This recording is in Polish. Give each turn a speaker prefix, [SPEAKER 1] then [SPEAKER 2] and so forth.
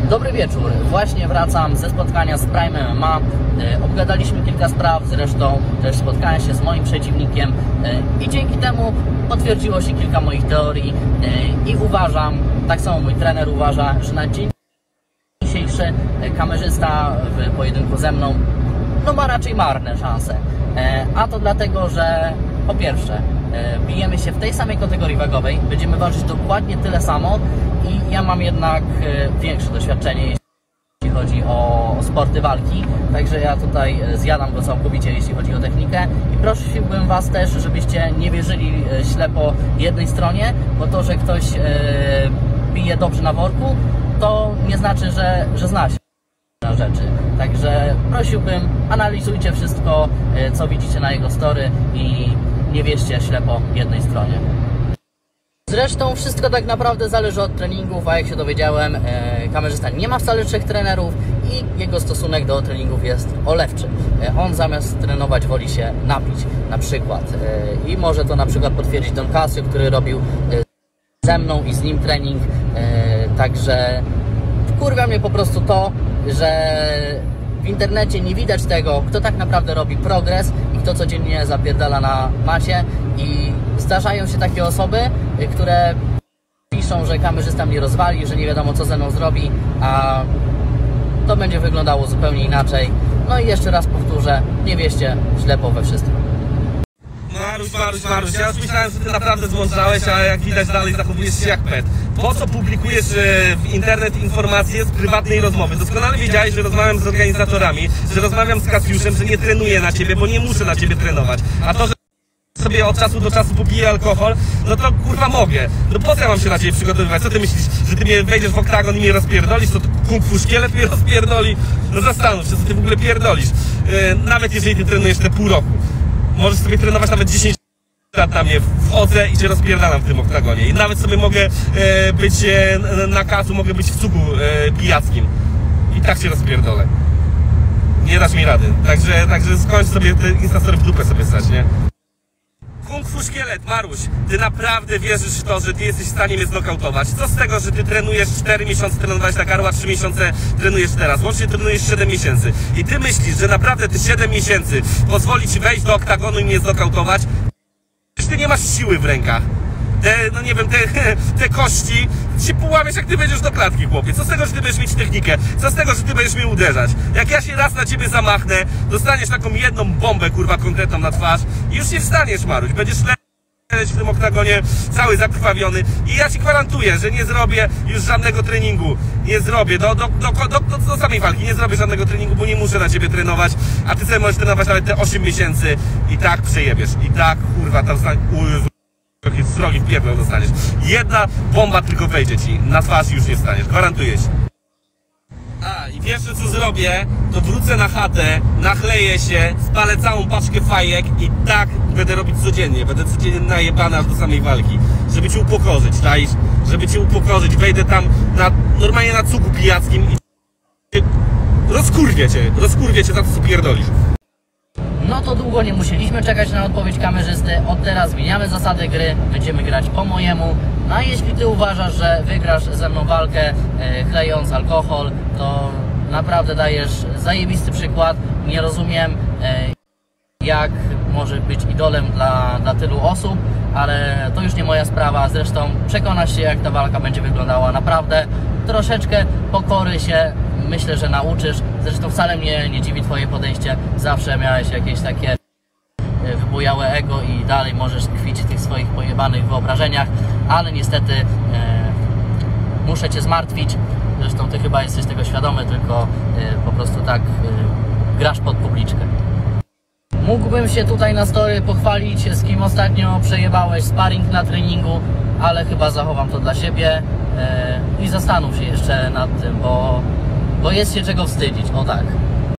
[SPEAKER 1] Dobry wieczór, właśnie wracam ze spotkania z Prime MMA. Obgadaliśmy kilka spraw, zresztą też spotkałem się z moim przeciwnikiem i dzięki temu potwierdziło się kilka moich teorii i uważam, tak samo mój trener uważa, że na dzień dzisiejszy kamerzysta w pojedynku ze mną ma raczej marne szanse. A to dlatego, że po pierwsze bijemy się w tej samej kategorii wagowej, będziemy walczyć dokładnie tyle samo i ja mam jednak większe doświadczenie, jeśli chodzi o sporty walki, także ja tutaj zjadam go całkowicie, jeśli chodzi o technikę i prosiłbym Was też, żebyście nie wierzyli ślepo jednej stronie, bo to, że ktoś bije dobrze na worku, to nie znaczy, że zna się na rzeczy. Także prosiłbym, analizujcie wszystko, co widzicie na jego story i nie wierzcie ślepo jednej stronie. Zresztą wszystko tak naprawdę zależy od treningów, a jak się dowiedziałem, kamerzysta nie ma wcale 3 trenerów i jego stosunek do treningów jest olewczy. On zamiast trenować woli się napić, na przykład. I może to na przykład potwierdzić Don Casio, który robił ze mną i z nim trening. Także wkurwia mnie po prostu to, że w internecie nie widać tego, kto tak naprawdę robi progres i kto codziennie zapierdala na macie. I zdarzają się takie osoby, które piszą, że kamerzysta mnie rozwali, że nie wiadomo co ze mną zrobi, a to będzie wyglądało zupełnie inaczej. No i jeszcze raz powtórzę, nie wierzcie ślepo we wszystkim.
[SPEAKER 2] Maruś, ja już myślałem, że ty naprawdę zmądrzałeś, a jak widać dalej zachowujesz się jak pet. Po co publikujesz w internet informacje z prywatnej rozmowy? Doskonale wiedziałeś, że rozmawiam z organizatorami, że rozmawiam z Kasiuszem, że nie trenuję na ciebie, bo nie muszę na ciebie trenować. A to, że sobie od czasu do czasu popiję alkohol, no to kurwa mogę. No po co ja mam się na ciebie przygotowywać? Co ty myślisz, że ty mnie wejdziesz w oktagon i mnie rozpierdolisz? To kung fu szkielet mnie rozpierdoli? No zastanów się, co ty w ogóle pierdolisz. Nawet jeżeli ty trenujesz te pół roku. Możesz sobie trenować nawet 10 lat na mnie, wchodzę i cię rozpierdalam w tym oktagonie. I nawet sobie mogę być na kacu, mogę być w cugu pijackim. I tak cię rozpierdolę. Nie dasz mi rady. Także skończ sobie te instastory w dupę sobie stać, nie? Kung fu szkielet, Maruś, ty naprawdę wierzysz w to, że ty jesteś w stanie mnie znokautować? Co z tego, że ty trenujesz 4 miesiące, trenowałeś na Karła, 3 miesiące trenujesz teraz, łącznie trenujesz 7 miesięcy. I ty myślisz, że naprawdę te 7 miesięcy pozwoli ci wejść do oktagonu i mnie znokautować? Przecież ty nie masz siły w rękach. No nie wiem, te kości się połamiesz, jak ty będziesz do klatki, chłopie. Co z tego, że ty będziesz mieć technikę? Co z tego, że ty będziesz mnie uderzać? Jak ja się raz na ciebie zamachnę, dostaniesz taką jedną bombę, kurwa, konkretną na twarz i już nie wstaniesz, Maruś. Będziesz lecieć w tym oktagonie cały zakrwawiony i ja ci gwarantuję, że nie zrobię już żadnego treningu. Nie zrobię, do samej walki nie zrobię żadnego treningu, bo nie muszę na ciebie trenować, a ty sobie możesz trenować nawet te 8 miesięcy i tak przejebiesz. I tak, kurwa, tam trochę srogi w pierdol dostaniesz. Jedna bomba tylko wejdzie ci na twarz i już nie staniesz, gwarantuję ci. I wiesz, że co zrobię? To wrócę na chatę, nachleję się, spalę całą paczkę fajek i tak będę robić codziennie. Będę codziennie najebany aż do samej walki. Żeby cię upokorzyć, czaisz? Żeby cię upokorzyć, wejdę tam normalnie na cugu pijackim i rozkurwię cię za to, co pierdolisz.
[SPEAKER 1] No to długo nie musieliśmy czekać na odpowiedź kamerzysty. Od teraz zmieniamy zasady gry, będziemy grać po mojemu. No a jeśli ty uważasz, że wygrasz ze mną walkę chlejąc alkohol, to naprawdę dajesz zajebisty przykład. Nie rozumiem, jak może być idolem dla tylu osób, ale to już nie moja sprawa. Zresztą przekonasz się, jak ta walka będzie wyglądała. Naprawdę troszeczkę pokory się myślę, że nauczysz. Zresztą wcale mnie nie dziwi twoje podejście. Zawsze miałeś jakieś takie wybujałe ego i dalej możesz tkwić w tych swoich pojebanych wyobrażeniach, ale niestety muszę cię zmartwić. Zresztą ty chyba jesteś tego świadomy, tylko po prostu tak grasz pod publiczkę. Mógłbym się tutaj na story pochwalić, z kim ostatnio przejebałeś sparring na treningu, ale chyba zachowam to dla siebie i zastanów się jeszcze nad tym, bo jest się czego wstydzić, o tak.